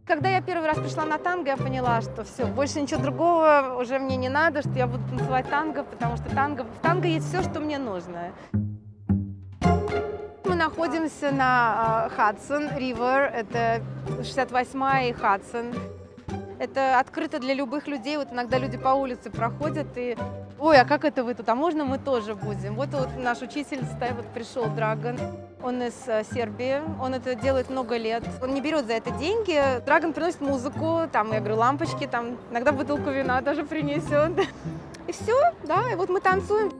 Когда я первый раз пришла на танго, я поняла, что все, больше ничего другого уже мне не надо, что я буду танцевать танго, потому что в танго есть все, что мне нужно. Мы находимся на Хадсон Ривер, это 68-я и Хадсон. Это открыто для любых людей. Вот иногда люди по улице проходят и: ой, а как это вы тут? А можно мы тоже будем? Вот наш учитель вот пришел, Драгон. Он из Сербии, он это делает много лет. Он не берет за это деньги. Драгон приносит музыку, там, я говорю, лампочки, там, иногда бутылку вина даже принесет. И все, да, и вот мы танцуем.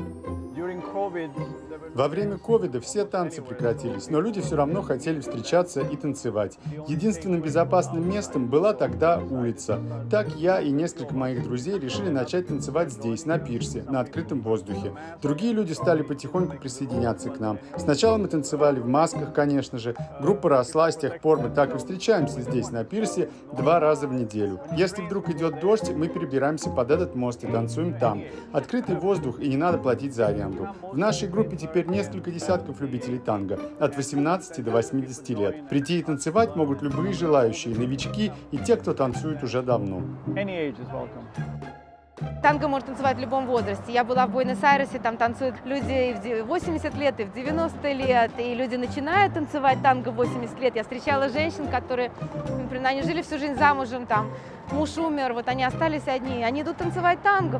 Во время ковида все танцы прекратились, но люди все равно хотели встречаться и танцевать. Единственным безопасным местом была тогда улица. Так я и несколько моих друзей решили начать танцевать здесь, на пирсе, на открытом воздухе. Другие люди стали потихоньку присоединяться к нам. Сначала мы танцевали в масках, конечно же. Группа росла, с тех пор мы так и встречаемся здесь, на пирсе, 2 раза в неделю. Если вдруг идет дождь, мы перебираемся под этот мост и танцуем там. Открытый воздух, и не надо платить за аренду. В нашей группе теперь несколько десятков любителей танго, от 18 до 80 лет. Прийти и танцевать могут любые желающие, новички и те, кто танцует уже давно. Танго может танцевать в любом возрасте. Я была в Буэнос-Айресе, там танцуют люди и в 80 лет, и в 90 лет, и люди начинают танцевать танго в 80 лет. Я встречала женщин, которые, например, они жили всю жизнь замужем, там, муж умер, вот они остались одни, они идут танцевать танго.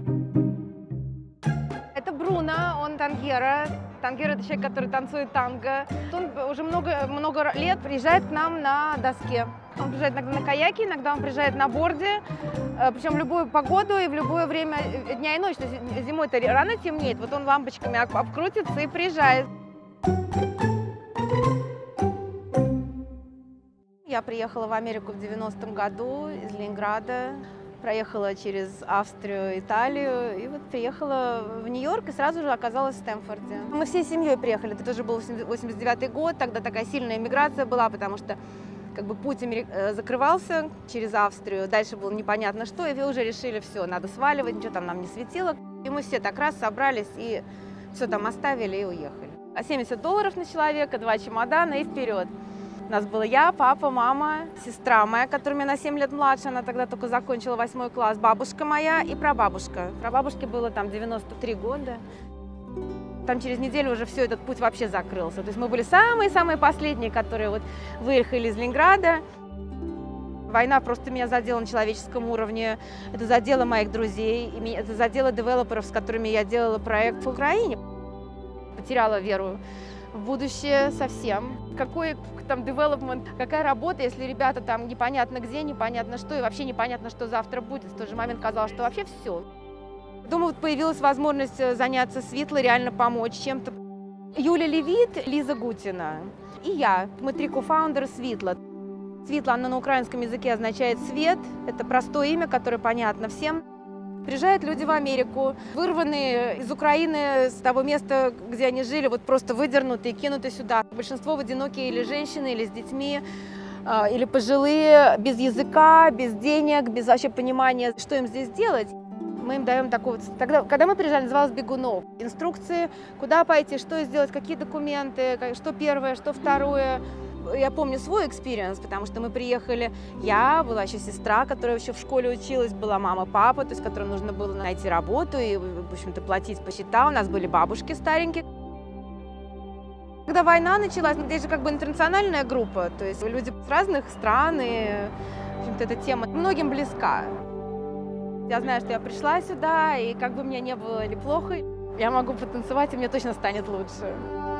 Это Бруно, он тангера. Тангера – это человек, который танцует танго. Он уже много лет приезжает к нам на доске. Он приезжает иногда на каяке, иногда он приезжает на борде, причем в любую погоду и в любое время дня и ночи. То есть зимой-то рано темнеет, вот он лампочками обкрутится и приезжает. Я приехала в Америку в 90-м году из Ленинграда. Проехала через Австрию, Италию и вот приехала в Нью-Йорк и сразу же оказалась в Стэнфорде. Мы всей семьей приехали, это тоже был 89-й год, тогда такая сильная эмиграция была, потому что как бы путь закрывался через Австрию, дальше было непонятно что, и вы уже решили, все, надо сваливать, ничего там нам не светило. И мы все так раз собрались и все там оставили и уехали. $70 на человека, 2 чемодана и вперед. У нас было я, папа, мама, сестра моя, которая меня на 7 лет младше, она тогда только закончила 8 класс, бабушка моя и прабабушка. Прабабушке было там 93 года. Там через неделю уже все, этот путь вообще закрылся. То есть мы были самые-самые последние, которые вот выехали из Ленинграда. Война просто меня задела на человеческом уровне, это задело моих друзей, это задело девелоперов, с которыми я делала проект в Украине. Потеряла веру в будущее совсем. Какой там девелопмент, какая работа, если ребята там непонятно где, непонятно что, и вообще непонятно, что завтра будет. В тот же момент казалось, что вообще все. Думаю, вот появилась возможность заняться Свитлой, реально помочь чем-то. Юля Левит, Лиза Гутина и я. Мы 3 кофаундера Свитла. Свитла, она на украинском языке означает «свет». Это простое имя, которое понятно всем. Приезжают люди в Америку, вырванные из Украины, с того места, где они жили, вот просто выдернуты и кинуты сюда. Большинство одинокие или женщины, или с детьми, или пожилые, без языка, без денег, без вообще понимания, что им здесь делать. Мы им даем такой вот... Тогда, когда мы приезжали, называлось «Бегунок». Инструкции, куда пойти, что сделать, какие документы, что первое, что второе. Я помню свой экспириенс, потому что мы приехали, я, была еще сестра, которая еще в школе училась, была мама, папа, то есть которым нужно было найти работу и, в общем-то, платить по счетам. У нас были бабушки старенькие. Когда война началась, здесь же как бы интернациональная группа, то есть люди с разных стран, и, в общем-то, эта тема многим близка. Я знаю, что я пришла сюда, и как бы мне не было или плохо, я могу потанцевать, и мне точно станет лучше.